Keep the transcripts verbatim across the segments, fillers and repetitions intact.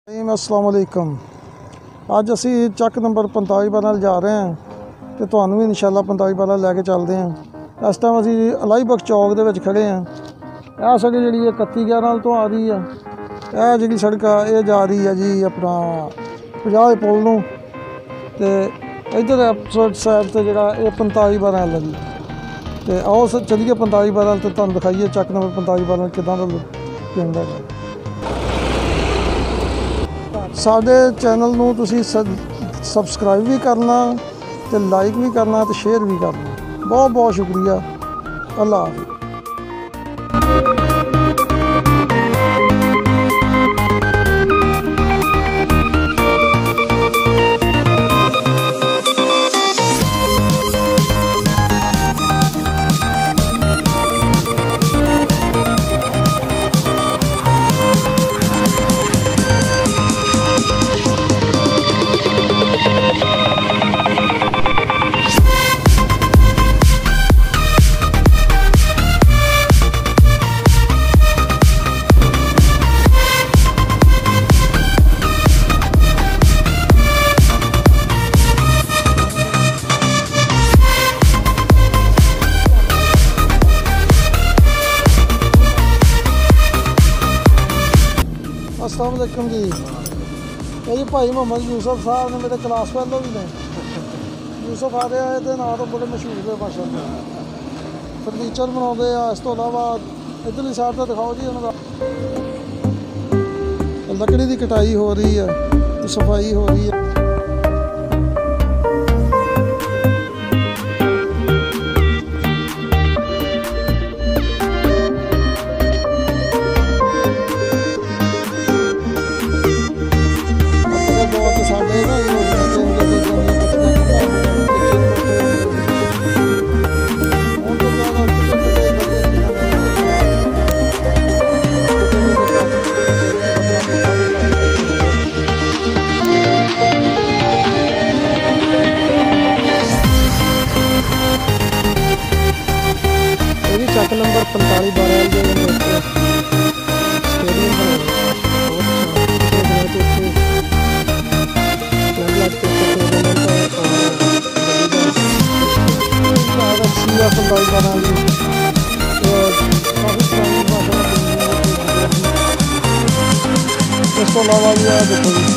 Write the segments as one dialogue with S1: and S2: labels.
S1: अस्सलाम वालेकुम। अज असी चक नंबर पंताली बारह जा रहे हैं तो तुहानू भी इंशाल्लाह पंताली बारह लैके चलते हैं। इस टाइम असी अलाई बख्श चौक दे विच खड़े हैं। यह सड़क जी इकत्ती ग्यारह तो आ रही है। यह जी सड़क ये जा रही है जी अपना पंजाह पुल नूं ते इधर साइड से जोड़ा ये पंताली बारह लगी तो आओ चलिए पंताली बारह तो तुहानू दिखाइए चक नंबर पंताली बारह किदां दा पिंड है। साडे चैनल नूं तुसीं सबसक्राइब भी करना ते लाइक भी करना ते शेयर भी करना। बहुत बहुत शुक्रिया। अल्लाह हाफ़िज़। अस्सलाम वालेकुम जी। ये जी भाई मोहम्मद यूसुफ साहब ने मेरे क्लास फेलो भी ने। यूसुफ आ रहा है तो ना तो बड़े मशहूर है माशाअल्लाह। फर्नीचर बनाते हैं। इस तो इलावा इधरली साइड तो दिखाओ जी उन्होंने लकड़ी की कटाई हो रही है, सफाई हो रही है। चक नंबर पंताली बारह स्टेडियम पंताली बारह इस तो अलावा भी है देखो जी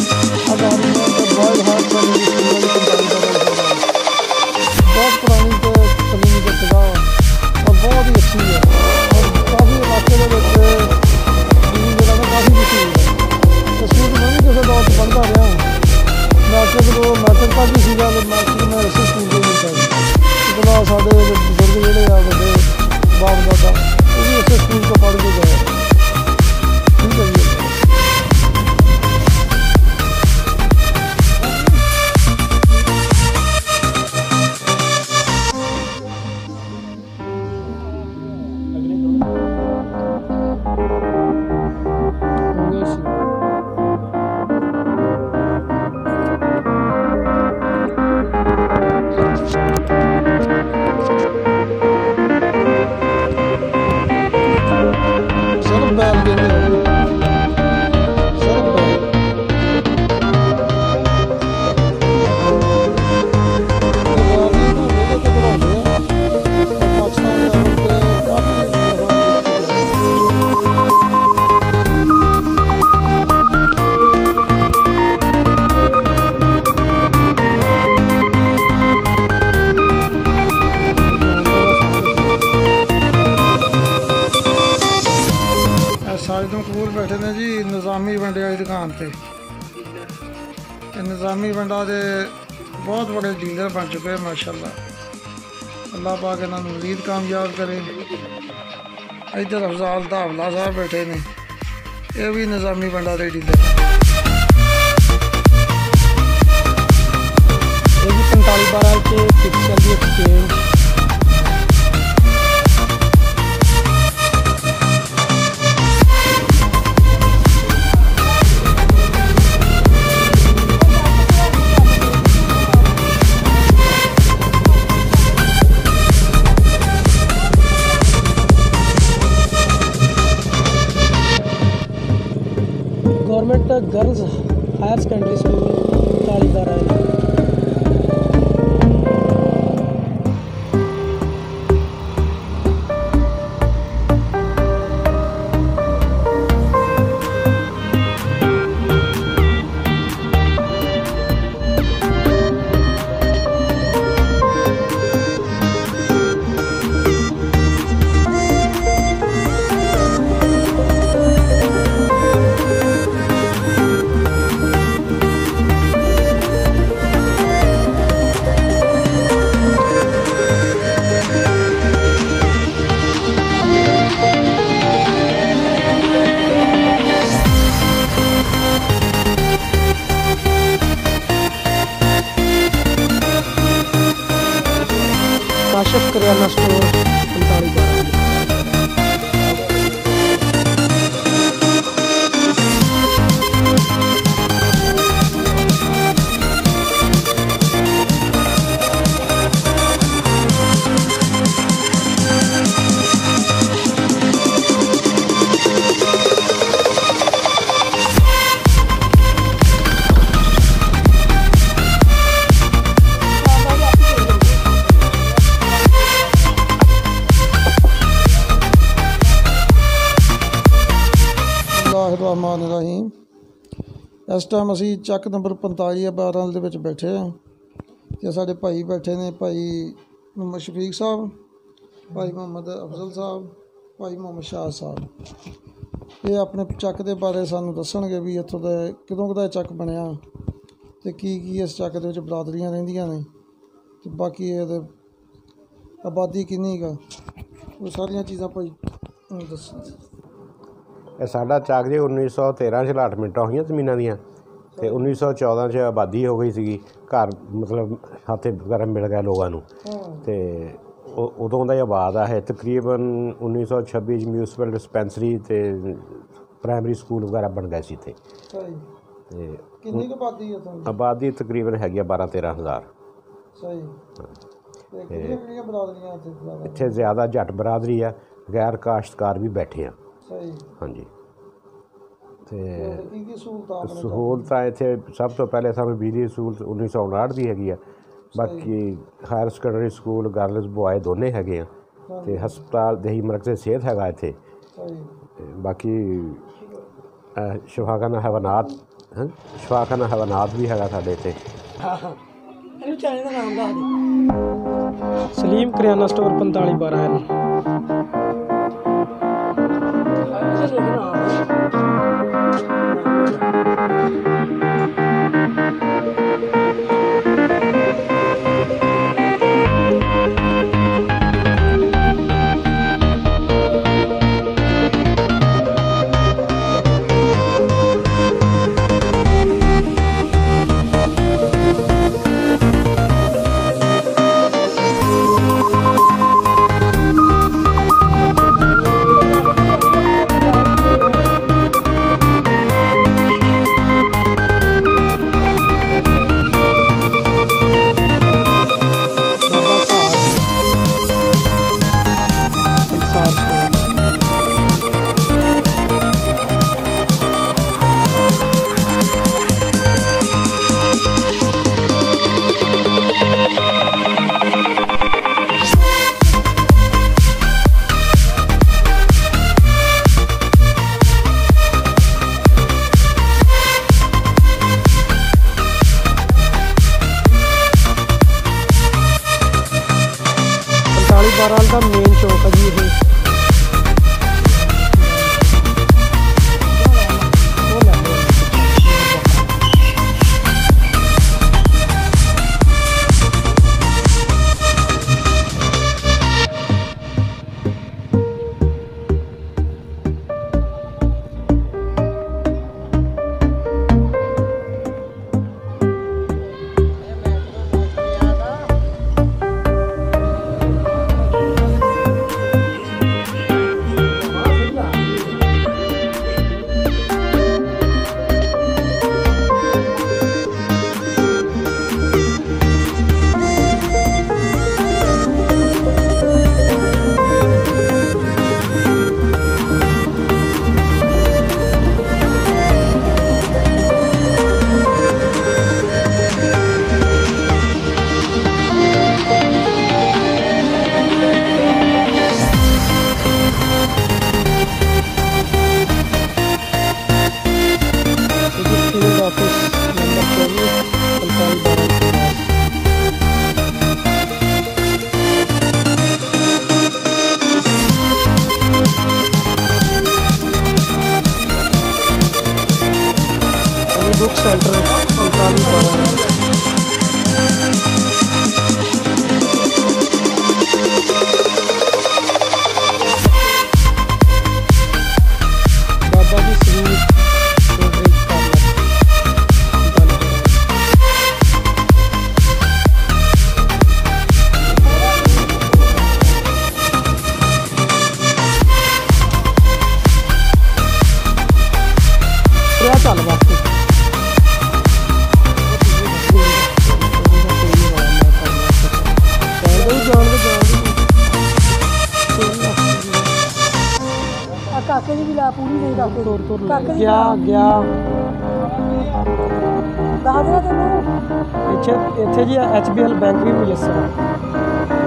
S1: बहुत पुरानी तो कमी जगह बहुत ही अच्छी है और काफ़ी इलाके के जगह काफ़ी मशहूर है। स्कूल मैं भी किसी दौर से पढ़ता रहा मैट्रिक तो मैट्रिक तक ही सीगा मैट्रिक मैं इसी स्कूल के मिलता उसके बाद साढ़े बुजुर्ग जोड़े आ बड़े बाप दादा वो भी इस स्कूल को पढ़ के गए। ठीक है जी। साजिद कबूर बैठे ने जी निज़ामी बंडे वाली दुकान से। निज़ामी बंडा के बहुत बड़े डीलर बन चुके हैं माशाअल्लाह। अल्लाह पाक इन्होंने मज़ीद कामयाब करे। इधर अफजाल धावला साहब बैठे ने, ये भी निज़ामी बंडा के डीलर। ये भी पंताली बारह के पिक्चर एक्सचेंज गवर्नमेंट
S2: एक गर्ल्स हायर सेकेंडरी स्कूल ताली बारह। काशिफ करियाना स्टोर पंताली बारह।
S1: रहमान रहीम। इस टाइम असी ਚੱਕ नंबर पंताली बारह ਦੇ ਵਿੱਚ ਬੈਠੇ ਹਾਂ ਤੇ ਸਾਡੇ ਭਾਈ ਬੈਠੇ ਨੇ, ਭਾਈ ਮੁਹੰਮਦ ਸ਼ਫੀਕ ਸਾਹਿਬ, ਭਾਈ ਮੁਹੰਮਦ ਅਫਜ਼ਲ ਸਾਹਿਬ, ਭਾਈ ਮੁਹੰਮਦ ਸ਼ਾਹ ਸਾਹਿਬ। ਇਹ ਆਪਣੇ ਚੱਕ ਦੇ ਬਾਰੇ ਸਾਨੂੰ ਦੱਸਣਗੇ ਵੀ ਇੱਥੋਂ ਦਾ ਕਦੋਂ ਕਦਾ ਚੱਕ ਬਣਿਆ ਤੇ ਕੀ ਕੀ ਇਸ ਚੱਕ ਦੇ ਵਿੱਚ ਬਰਾਦਰੀਆਂ ਰਹਿੰਦੀਆਂ ਨੇ ਤੇ ਬਾਕੀ ਇਹਦੇ ਆਬਾਦੀ ਕਿੰਨੀ ਗਾ, ਉਹ ਸਾਰੀਆਂ ਚੀਜ਼ਾਂ ਭਾਈ ਦੱਸੋ।
S3: ਇਹ ਸਾਡਾ ਚੱਕ ਜੀ ਉੱਨੀ ਸੌ ਤੇਰਾਂ 'ਚ ਅਲਾਟਮੈਂਟਾਂ ਹੋਈਆਂ ਜ਼ਮੀਨਾਂ ਦੀਆਂ ਅਤੇ ਉੱਨੀ ਸੌ ਚੌਦਾਂ 'ਚ ਆਬਾਦੀ ਹੋ ਗਈ ਸੀਗੀ। ਘਰ ਮਤਲਬ ਹੱਥ ਵਗੈਰਾ ਮਿਲ ਗਿਆ ਲੋਕਾਂ ਨੂੰ ਅਤੇ ਉਦੋਂ ਦਾ ਹੀ ਆਬਾਦ ਆ। ਇਹ ਤਕਰੀਬਨ ਉੱਨੀ ਸੌ ਛੱਬੀ 'ਚ ਮਿਊਨਸੀਪਲ ਡਿਸਪੈਂਸਰੀ ਅਤੇ ਪ੍ਰਾਇਮਰੀ ਸਕੂਲ ਵਗੈਰਾ ਬਣ ਗਏ ਸੀ ਇੱਥੇ। ਅਤੇ
S1: ਕਿੰਨੀ ਕੁ ਆਬਾਦੀ ਹੈ?
S3: ਆਬਾਦੀ ਤਕਰੀਬਨ ਹੈਗੀ ਆ ਬਾਰਾਂ ਤੇਰਾਂ ਹਜ਼ਾਰ।
S1: ਸਹੀ।
S3: ਇੱਥੇ ਜ਼ਿਆਦਾ ਜੱਟ ਬਰਾਦਰੀ ਆ, ਗੈਰ ਕਾਸ਼ਤਕਾਰ ਵੀ ਬੈਠੇ ਆ। ਹਾਂਜੀ। ਅਤੇ ਸਹੂਲਤਾਂ ਇੱਥੇ ਸਭ ਤੋਂ ਪਹਿਲੇ ਸਾਨੂੰ ਬਿਜਲੀ ਸਹੂਲਤ ਉੱਨੀ ਸੌ ਉਣਾਹਠ ਦੀ ਹੈਗੀ ਆ। ਬਾਕੀ higher secondary school girls boy ਦੋਨੇ ਹੈਗੇ ਆ ਅਤੇ ਹਸਪਤਾਲ ਦੇਹੀ ਮਰਕਜ਼ ਸਿਹਤ ਹੈਗਾ ਇੱਥੇ। ਬਾਕੀ ਸ਼ਿਫਾਖਾਨਾ ਹੈਵਾਨਾਤ ਸ਼ਿਫਾਖਾਨਾ ਹੈਵਾਨਾਤ ਵੀ ਹੈਗਾ ਸਾਡੇ ਇੱਥੇ।
S2: सलीम करियाना स्टोर पंताली बारह। बारह का मेन चौक है जी ये। बुक सेंटर पंताली बारह। बाबा जी श्री चल वास्ते काके की भी ला पूरी नहीं काके तोड़ तोड़ गया गया दस दिन तेन इत्थे इत्थे G H B L bank भी मुयसर है।